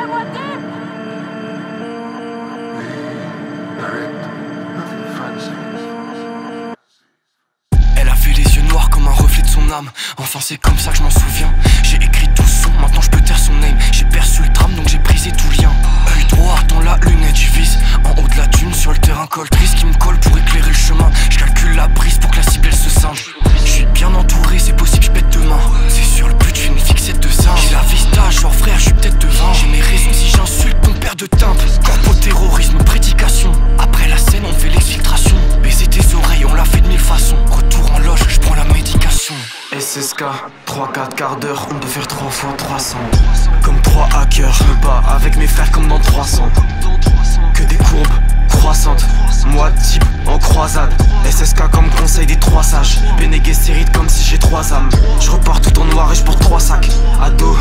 Elle avait les yeux noirs comme un reflet de son âme. Enfin c'est comme ça que je m'en souviens. J'ai écrit tout son, maintenant je peux taire son name. J'ai perçu le drame donc j'ai brisé tout lien. Œil droit dans la lunette, je vise en haut de la dune sur le terrain coltrice qui me colle pour éclairer le chemin. Je calcule la prise pour que la cible elle se singe. Je suis bien entouré, c'est possible je pète demain. C'est sur le but, je fais une fixette de singe. J'ai la vista, genre frère, je suis peut-être devin. J'ai mes raisons si j'insulte ton père de timbre. Corpo terrorisme, prédication. Après la scène on fait l'exfiltration. Baiser tes oreilles, on l'a fait de mille façons. Retour en loge, je prends la médication. SSK, 3-4 quarts d'heure, on peut faire 3 fois 300. Comme 3 hackers, je me bats avec mes frères comme dans 300. Que des courbes croissantes, moi type en croisade. SSK comme conseil des 3 sages. Bénégué sérite comme si j'ai 3 âmes. Je repars tout en noir et je porte 3 sacs. Ado,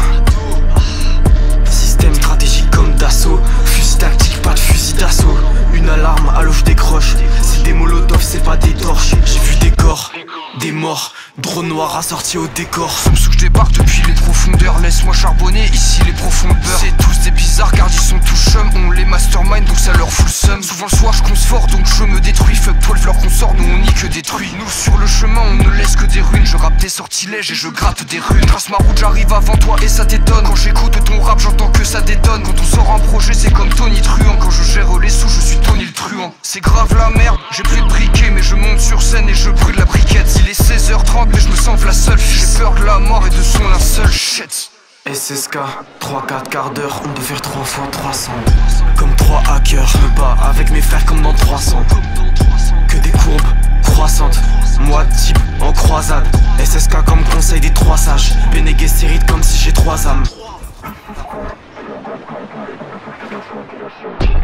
système stratégique comme d'assaut. Fusil tactique, pas de fusil d'assaut. Une alarme, allô je décroche. C'est des molotovs, c'est pas des torches. J'ai vu des corps, des morts. Drone noir assorti au décor. Somme sous que je débarque depuis les profondeurs. Laisse-moi charbonner, ici les profondeurs. C'est tous des bizarres car ils sont tous chums. On les mastermind donc ça leur fout le seum. Souvent le soir je compte fort donc je me détruis. Fuck 12 leur consort, nous on nie que détruit. Nous sur le chemin on ne laisse que des ruines. Je rappe des sortilèges et je gratte des runes. Trace ma route, j'arrive avant toi et ça t'étonne. Quand j'écoute ton rap j'entends que ça détonne. Quand on sort un projet c'est comme Tony Truant. Quand je gère les sous je suis Tony le truand. C'est grave la merde, j'ai pris le briquet mais je monte sur scène et je brûle la briquette. Il est 16h30 mais je me sens la seule. J'ai peur de la mort et de son linceul. Shit. SSK, 3-4 quarts d'heure, on peut faire 3 fois 300. Comme 3 hackers, je me bats avec mes frères comme dans 300. Que des courbes croissantes, moi type en croisade. SSK comme conseil des 3 sages. Bénégué sérite comme si j'ai 3 âmes.